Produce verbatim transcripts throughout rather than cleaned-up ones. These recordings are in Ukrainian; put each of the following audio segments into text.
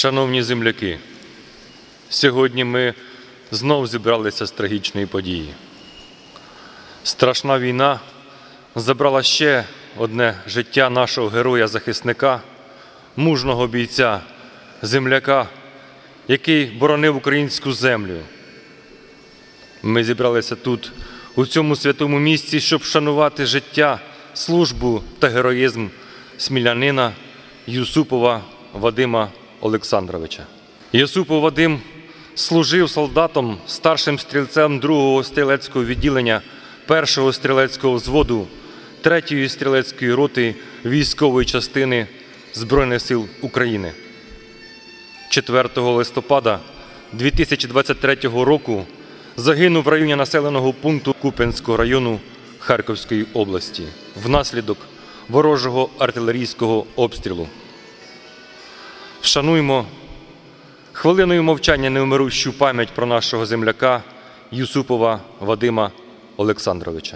Шановні земляки, сьогодні ми знов зібралися з трагічної події. Страшна війна забрала ще одне життя нашого героя-захисника, мужного бійця, земляка, який боронив українську землю. Ми зібралися тут, у цьому святому місці, щоб вшанувати життя, службу та героїзм смілянина Юсупова Вадима Олександровича. Юсупов Вадим служив солдатом, старшим стрільцем другого стрілецького відділення першого стрілецького взводу третьої стрілецької роти військової частини Збройних сил України. четвертого листопада дві тисячі двадцять третього року загинув в районі населеного пункту Куп'янського району Харківської області внаслідок ворожого артилерійського обстрілу. Вшануймо хвилиною мовчання невмирущу пам'ять про нашого земляка Юсупова Вадима Олександровича.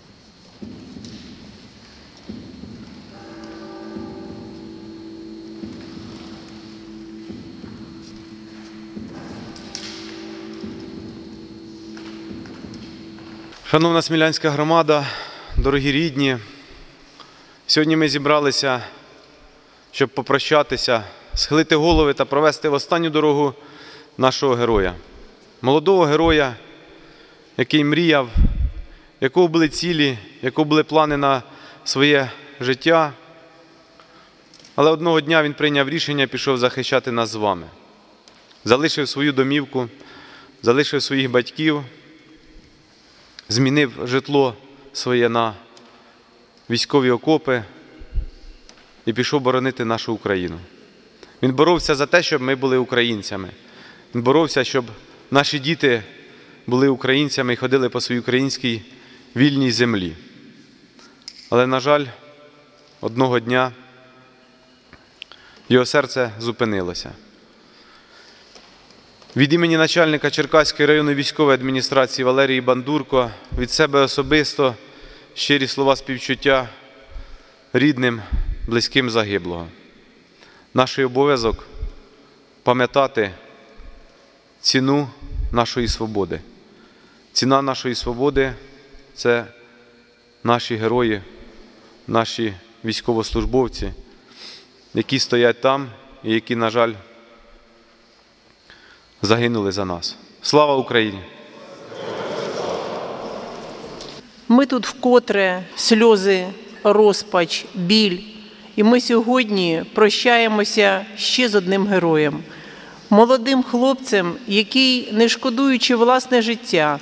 Шановна смілянська громада, дорогі рідні, сьогодні ми зібралися, щоб попрощатися, схилити голови та провести в останню дорогу нашого героя. Молодого героя, який мріяв, якого були цілі, якого були плани на своє життя. Але одного дня він прийняв рішення, пішов захищати нас з вами. Залишив свою домівку, залишив своїх батьків, змінив житло своє на військові окопи і пішов боронити нашу Україну. Він боровся за те, щоб ми були українцями. Він боровся, щоб наші діти були українцями і ходили по своїй українській вільній землі. Але, на жаль, одного дня його серце зупинилося. Від імені начальника Черкаської районної військової адміністрації Валерії Бандурко, від себе особисто щирі слова співчуття рідним, близьким загиблого. Наш обов'язок пам'ятати ціну нашої свободи. Ціна нашої свободи – це наші герої, наші військовослужбовці, які стоять там і які, на жаль, загинули за нас. Слава Україні! Ми тут вкотре сльози, розпач, біль. І ми сьогодні прощаємося ще з одним героєм. Молодим хлопцем, який, не шкодуючи власне життя,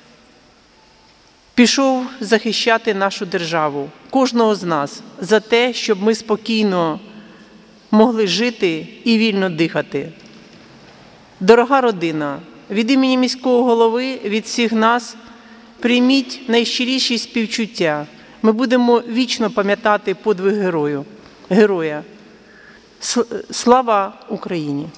пішов захищати нашу державу, кожного з нас, за те, щоб ми спокійно могли жити і вільно дихати. Дорога родина, від імені міського голови, від всіх нас, прийміть найщиріші співчуття. Ми будемо вічно пам'ятати подвиг герою, героя. Слава Україні!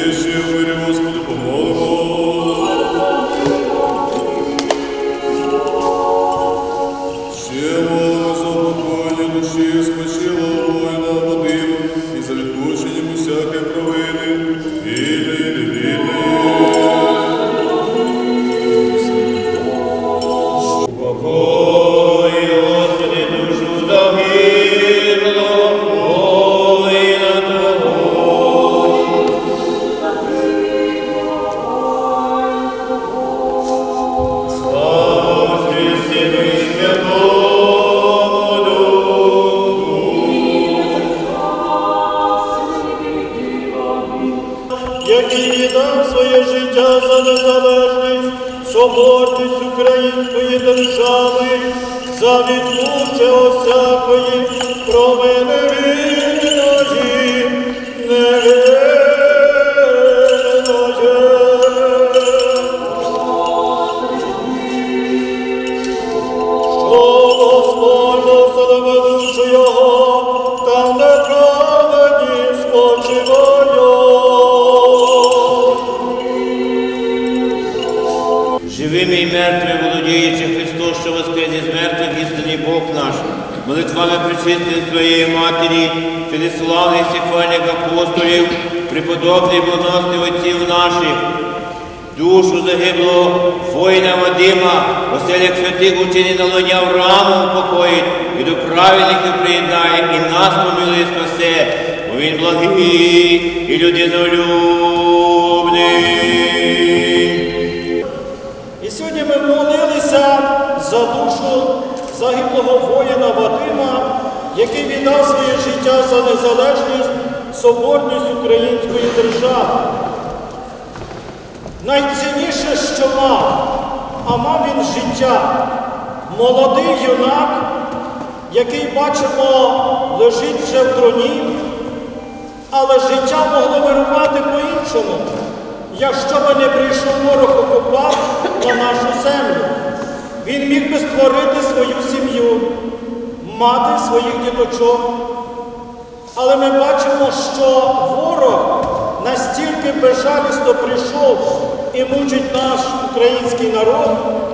Який віддав своє життя за незалежність, соборність української держави, за відлуччя всякої провини вільної, невинної. Що Господь благослови душу його, та неправедні спочиває. Живими і мертвими володіючи Христос, що воскрес із мертвих, істинний Бог наш, молитвами причистої своєї матері, через славних всіх хвальних апостолів, преподобних благоносних отців наших, душу загиблого воїна Вадима, оселях святих учинів на лоні Авраама упокоїть, і до праведників приєднає, і нас помилує спасе, бо він благий і людинолюбний. І сьогодні ми молилися за душу загиблого воїна Вадима, який віддав своє життя за незалежність, соборність української держави. Найцінніше, що мав, а мав він життя. Молодий юнак, який, бачимо, лежить вже в труні, але життя могло вирувати по-іншому, якщо би не прийшов ворог окупант на нашу землю. Він міг би створити свою сім'ю, мати своїх діточок. Але ми бачимо, що ворог настільки безжалісно прийшов і мучить наш український народ,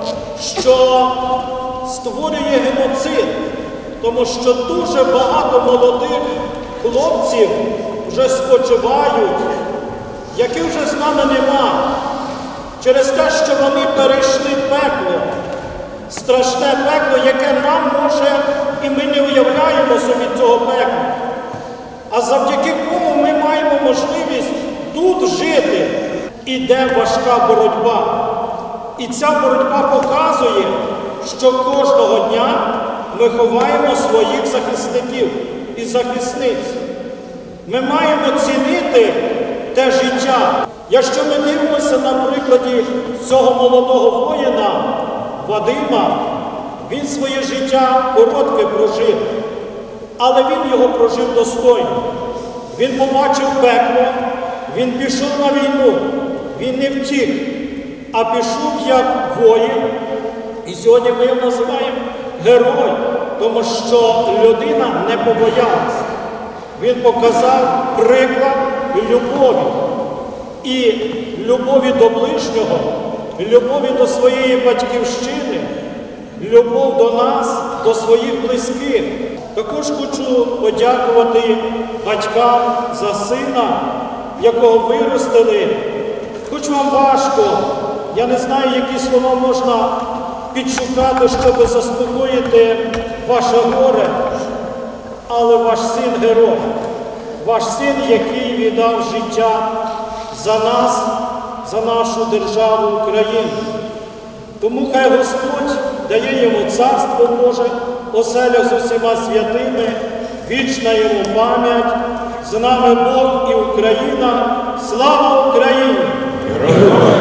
що створює геноцид, тому що дуже багато молодих хлопців вже спочивають, яких вже з нами нема, через те, що вони перейшли пекло, страшне пекло, яке нам може, і ми не уявляємо собі цього пекла. А завдяки кому ми маємо можливість тут жити, іде важка боротьба. І ця боротьба показує, що кожного дня ми ховаємо своїх захисників і захисниць. Ми маємо цінити те життя. Якщо ми дивимося на прикладі цього молодого воїна Вадима, він своє життя коротке прожив, але він його прожив достойно. Він побачив пекло, він пішов на війну, він не втік, а пішов як воїн. І сьогодні ми його називаємо герой, тому що людина не побоялась. Він показав приклад любові. І любові до ближнього, любові до своєї батьківщини, любов до нас, до своїх близьких. Також хочу подякувати батькам за сина, якого виростили. Хоч вам важко, я не знаю, які слова можна підшукати, щоб заспокоїти ваше горе, але ваш син герой, ваш син, який віддав життя за нас, за нашу державу Україну. Тому хай Господь дає йому царство Боже, оселя з усіма святими, вічна йому пам'ять, з нами Бог і Україна. Слава Україні!